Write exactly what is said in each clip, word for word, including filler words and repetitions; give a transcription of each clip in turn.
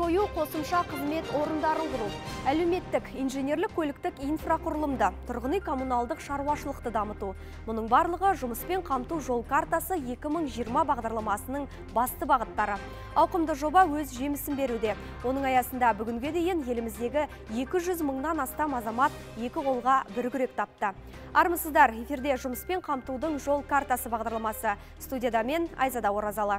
жою, қосымша қызмет орындарын құру, әлеуметтік, инженерлік көліктік инфрақұрылымды, тұрғын үй коммуналдық шаруашылықты дамыту. Мұның барлығы жұмыспен қамту жол картасы екі мың жиырма бағдарламасының басты бағыттары. Ауқымды жоба өз жемісін беруде. Оның аясында бүгінге дейін еліміздегі екі жүз мыңнан астам азамат екі қолға бір күрек тапты. Армысыздар, эфирде жұмыспен қамтудың жол картасы бағдарламасы. Студияда мен Айзада Оразалы.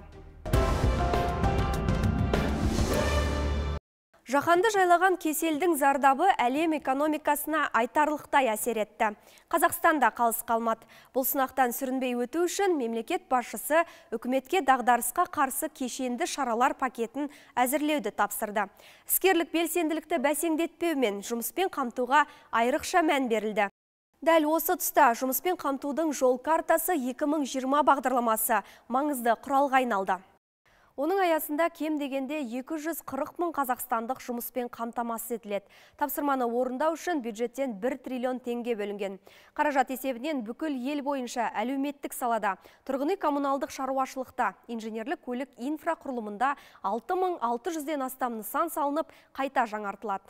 Жаһанды жайлаған кеселдің зардабы әлем экономикасына айтарлықтай әсер етті. Қазақстанда қалыс қалмады. Бұл сынақтан сүрінбей өту үшін мемлекет басшысы үкіметке дағдарысқа қарсы кешенді шаралар пакетін әзірлеуді тапсырды. Іскерлік белсенділікті бәсеңдетпеу мен жұмыспен қамтуға айрықша мән берілді. Дәл осы тұста жұмыспен қамтудың жол картасы екі мың жиырма бағдарламасы маңызды құралға айналды. Оның аясында кем дегенде екі жүз қырық мың қазақстандық жұмыспен қамтамасыз етіледі. Тапсырманы орындау үшін бюджеттен бір триллион теңге бөлінген. Қаражат есебінен бүкіл ел бойынша әлеуметтік салада, тұрғын үй коммуналдық шаруашылықта, инженерлік көлік инфрақұрылымында алты мың алты жүзден астам нысан салынып, қайта жаңартылады.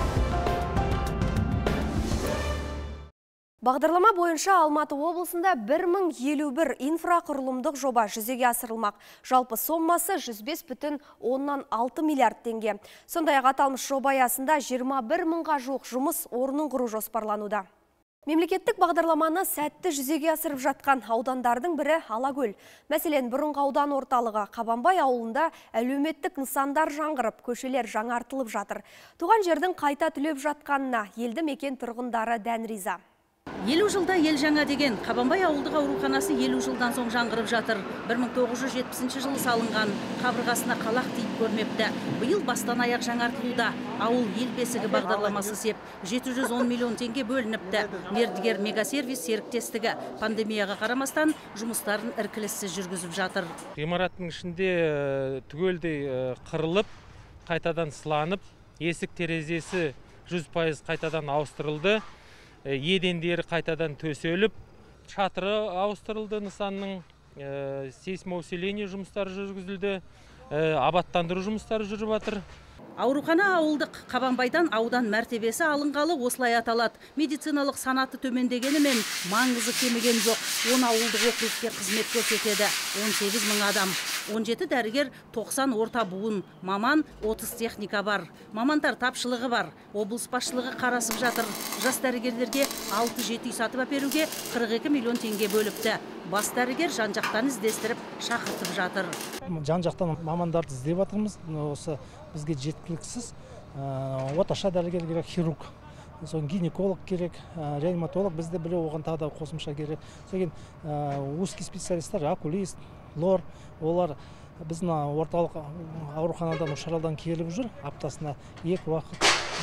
Бағдарлама бойынша Алматы облысында бір мың елу бір инфрақұрылымдық жоба жүзеге асырылмақ. Жалпы соммасы жүз бес бүтін оннан алты миллиард теңге. Сондай-ақ аталмыш жоба аясында жиырма бір мыңға жуық жұмыс орнын құру жоспарлануда. Мемлекеттік бағдарламаны сәтті жүзеге асырып жатқан аудандардың бірі Алакөл. Мәселен, бұрынғы аудан орталығы Қабанбай ауылында әлеуметтік нысандар жаңғырып, көшелер жаңартылып жатыр. Туған жердің қайта түлеп жатқанына елді мекен тұрғындары дән риза. елу жылда ел жаңа деген Қабанбай ауылдық ауруханасы елу жылдан соң жаңғырып жатыр. бір мың тоғыз жүз жетпісінші жылы салынған, қабырғасына қалақ тиіп көрмепті. Биыл бастан аяқ жаңартылуда. Ауыл ел бесігі бағдарламасы сеп жеті жүз он миллион теңге бөлініпті. Мердігер мегасервис серіктестігі пандемияға қарамастан жұмыстарын іркіліссіз жүргізіп жатыр. Ғимараттың ішінде түгелдей қырылып, қайтадан сыланып, есік терезесі жүз пайыз қайтадан ауыстырылды. Едендері қайтадан төселіп, шатыры ауыстырылды нысанның, сейсмоусиление жұмыстары жүргізілді, абаттандыру жұмыстары жүріп жатыр. Аурухана ауылдық Қабанбайдан аудан мәртебесі алынғалы осылай аталады. Медициналық санаты төмендегенімен маңызы кемеген жоқ. он ауылдық округте қызмет көрсетеді. он сегіз мың адам. он жеті дәрігер, тоқсан орта буын, маман, отыз техника бар. Мамандар тапшылығы бар. Облыс басшылығы қарасып жатыр. Жас дәрігерлерге алты жеті үй сатып әперуге қырық екі миллион теңге бөліпті. Бас дәрігер жан-жақтан іздестіріп шақыртып жатыр. Жан-жақтан мамандарды іздеп жатырмыз. Осы бізге жеткіліксіз. Орташа дәрігер керек, хирург, гинеколог керек, реаниматолог бізде біреу, оған тағы да қосымша керек. Содан узкий специалисттер, окулист, лор, олар біздің орталық ауруханадан Үшаралдан келіп жүр. Аптасына екі уақыт,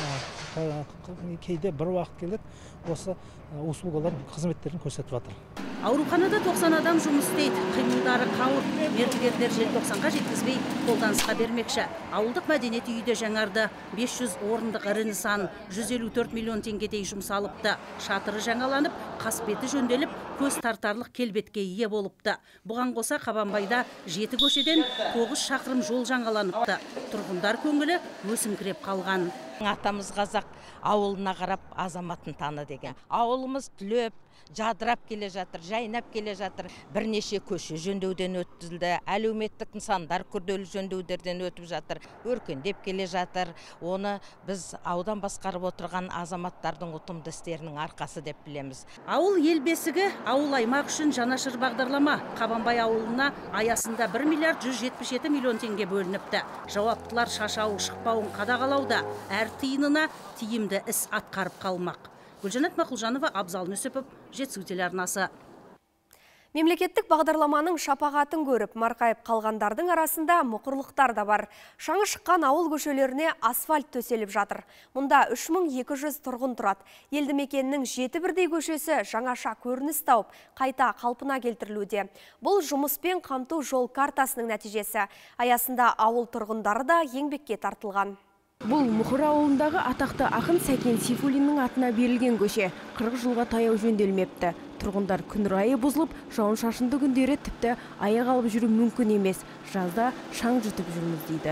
кейде бір уақыт келеді. Осы услугалар қызметтерін көрсетіп жатыр. Ауруханада тоқсан адам жұмыс істейді. Қимылдары қауырт. Мердігерлер желтоқсанға жеткізбей қолданысқа бермекші. Ауылдық мәдениет үйі де жаңарды. бес жүз орындық ірі нысан, жүз елу төрт миллион теңгедей жұмсалыпты. Шатыры жаңаланып, қасбеті жөнделіп, көз тартарлық келбетке ие болыпты. Бұған қоса Қабанбайда жеті көшеден тоғыз шақырым жол жаңаланыпты. Тұрғындар көңілі өсіңкіреп қалған. Атамыз қазақ, ауылына қарап азаматын таны деген. Ауылымыз түлеп, жадырап келе жатыр, жайнап келе жатыр. Бірнеше көше жөндеуден өтілді, әлеуметтік нысандар күрделі жөндеудерден өтіп жатыр, өркендеп келе жатыр. Оны біз аудан басқарып отырған азаматтардың ұтымды істерінің арқасы деп білеміз. Ауыл ел бесігі ауыл аймақ үшін жанашыр бағдарлама. Қабанбай ауылына аясында бір миллиард жүз жетпіс жеті миллион теңге бөлініпті. Жауаптылар шашауы шықпауын қадағалауда, әр тиынына тиімді іс атқарып қалмақ. Гүлжанат Мақұлжанова, Абзал Нүсіпов, Жетісу телеарнасы. Мемлекеттік бағдарламаның шапағатын көріп, марқайып қалғандардың арасында мұқырлықтар да бар. Шаңы шыққан ауыл көшелеріне асфальт төселіп жатыр. Мұнда үш мың екі жүз тұрғын тұрады. Елді мекеннің жеті бірдей көшесі жаңаша көрініс тауып, қайта қалпына келтірілуде. Бұл жұмыспен қамту жол картасының нәтижесі. Аясында ауыл тұрғындары да еңбекке тартылған. Бұл Мұқыр ауылындағы атақты ақын Сәкен Сейфуллиннің атына берілген көше қырық жылға таяу жөнделмепті. Тұрғындар күн райы бұзылып, жауын шашынды күндері тіпті аяқ алып жүру мүмкін емес. Жазда шаң жұтып жүрміз дейді.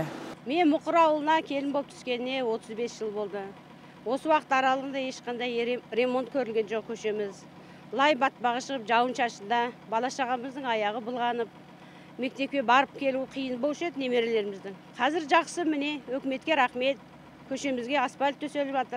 Мен Мұқыр ауылына келін болып түскеніне отыз бес жыл болды. Осы уақыт аралығында ешқандай ремонт көрілген жоқ көшеміз. Лай батпағы шығып, жауын шашында бала шағамыздың аяғы былғанып, мектепке барып келу қиын болушы еді немерелеріміздің. Қазір жақсы, міне, өкіметке рахмет. Көшемізге асфальт төселіп жатыр.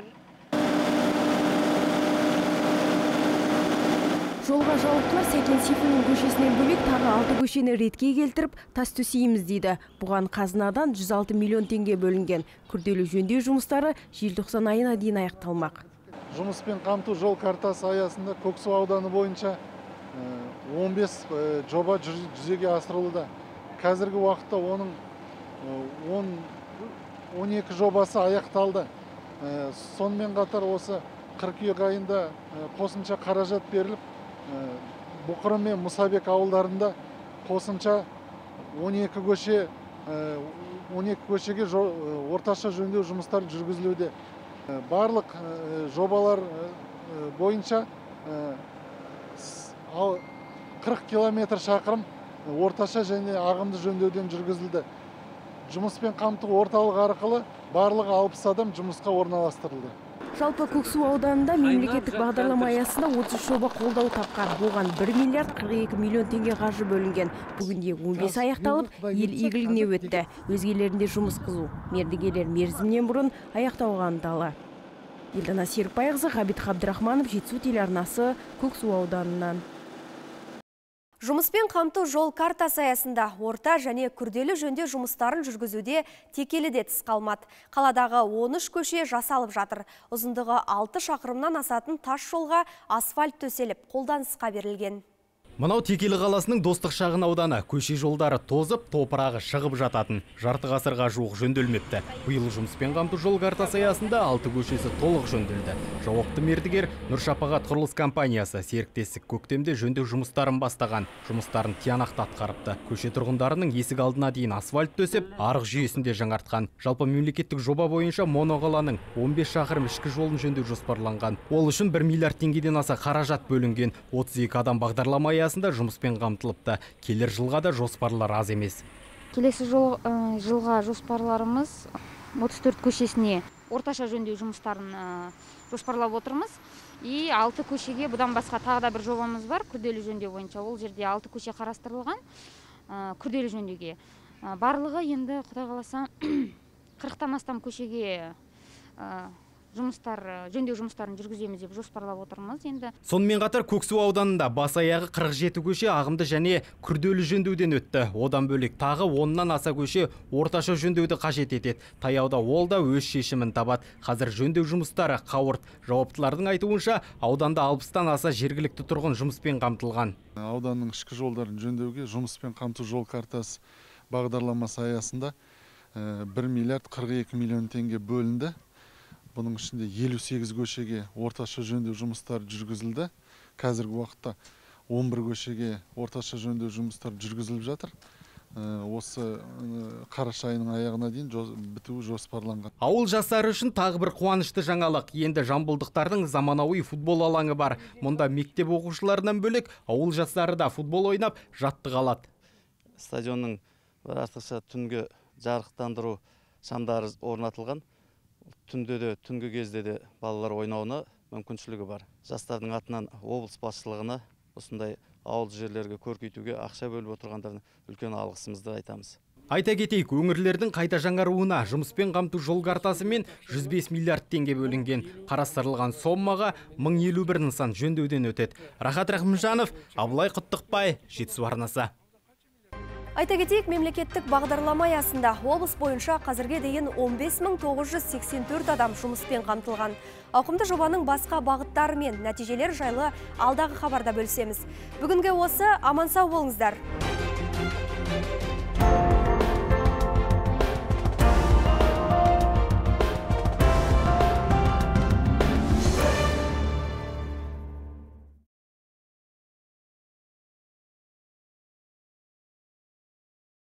Жолға жауаптылар Сәкен Сейфуллин көшесінен бөлек тағы алты көшені ретке келтіріп, тас төсейміз дейді. Бұған қазынадан жүз алты миллион теңге бөлінген. Күрделі жөндеу жұмыстары желтоқсан айына дейін аяқталмақ. Жұмыспен қамту жол картасы аясында Көксу ауданы бойынша он бес жоба жүзеге асырылуда. Қазіргі уақытта оның он екі жобасы аяқталды. Сонымен қатар осы қыркүйек айында қосымша қаражат беріліп, Бұқырым мен Мұсабек ауылдарында қосымша он екі көше он екі көшеге орташа жөндеу жұмыстары жүргізілуде. Барлық жобалар бойынша қырық километр шақырым орташа және ағымды жөндеуден жүргізілді. Жұмыспен қамту орталық арқылы барлығы алпыс адам жұмысқа орналастырылды. Жалпы Көксу ауданында мемлекеттік бағдарлама аясында отыз жоба қолдау тапқан. Оған бір миллиард қырық екі миллион теңге қаржы бөлінген. Бүгінде он бес аяқталып, ел игілігіне өтті. Өзгелерінде жұмыс қызу. Мердігерлер мерзімнен бұрын аяқтауға ынталы. Елдана Серікбайқызы, Ғабит Ғабдырахманов, Жетісу телеарнасы, Көксу ауданынан. Жұмыспен қамту жол картасы аясында орта және күрделі жөндеу жұмыстарын жүргізуде текеліде тыс қалмады. Қаладағы он үш көше жасалып жатыр. Ұзындығы алты шақырымнан асатын тас жолға асфальт төселіп, қолданысқа берілген. Мынау Текелі қаласының Достық шағын ауданы. Көше жолдары тозып, топырағы шығып жататын. Жарты ғасырға жуық жөнделмепті. Биыл жұмыспен қамту жол картасы аясында алты көшесі толық жөнделді. Жауапты мердігер Нұршапағат құрылыс компаниясы серіктестік көктемде жөндеу жұмыстарын бастаған. Жұмыстарын тиянақты атқарыпты. Көше тұрғындарының есік алдына дейін асфальт төсеп, арық жүйесінде жаңартқан. Жалпы мемлекеттік жоба бойынша моноқаланың он бес шақырым ішкі жолын жөндеу жоспарланған. Ол үшін бір миллиард теңгеден аса қаражат бөлінген. отыз екі адам бағдарлама аясында жұмыспен қамтылыпты. Келер жылға да жоспарлар аз емес. Келесі жыл, жылға жоспарларымыз отыз төрт көшесіне орташа жөндеу жұмыстарын жоспарлап отырмыз. И алты көшеге бұдан басқа тағы да бір жобамыз бар, күрделі жөндеу бойынша. Ол жерде алты көше қарастырылған күрделі жөндеуге. Барлығы енді Құдай қаласа қырықтан астам көшеге жұмыстар, жөндеу жұмыстарын жүргіземіз деп жоспарлап отырмыз енді. Сонымен қатар Көксу ауданында бас аяғы қырық жеті көше ағымды және күрделі жөндеуден өтті. Одан бөлек тағы оннан аса көше орташа жөндеуді қажет етеді. Таяуда ол да өз шешімін табады. Қазір жөндеу жұмыстары қауырт. Жауаптылардың айтуынша ауданда алпыстан аса жергілікті тұрғын жұмыспен қамтылған. Ауданның ішкі жолдарын жөндеуге жұмыспен қамту жол картасы бағдарламасы аясында бір миллиард қырық екі миллион теңге бөлінді. Бұның ішінде елу сегіз көшеге орташа жөндеу жұмыстары жүргізілді. Қазіргі уақытта он бір көшеге орташа жөндеу жұмыстары жүргізіліп жатыр. Осы қараша айының аяғына дейін бітуі жоспарланған. Ауыл жастары үшін тағы бір қуанышты жаңалық. Енді жамбылдықтардың заманауи футбол алаңы бар. Мұнда мектеп оқушыларынан бөлек ауыл жастары да футбол ойнап жаттыға алады. Стадионның артықша түнгі жарықтандыру шамдары орнатылған. Түнде де, түнгі кезде де балалар ойнауына мүмкіншілігі бар. Жастардың атынан облыс басшылығына осындай ауыл жерлерге көркейтуге ақша бөліп отырғандардың үлкен алғысымызды айтамыз. Айта кетейік, өңірлердің қайта жаңаруына жұмыспен қамту жол картасы мен жүз бес миллиард теңге бөлінген. Қарастырылған сомаға мың елу бір нысан жөндеуден өтеді. Рахат Рахымжанов, Абылай Құттықбай, Жетісу арнасы. Айта кетейік, мемлекеттік бағдарлама аясында облыс бойынша қазірге дейін он бес мың тоғыз жүз сексен төрт адам жұмыспен қамтылған. Ауқымды жобаның басқа бағыттары мен нәтижелер жайлы алдағы хабарда бөлісеміз. Бүгінге осы, аман сау болыңыздар.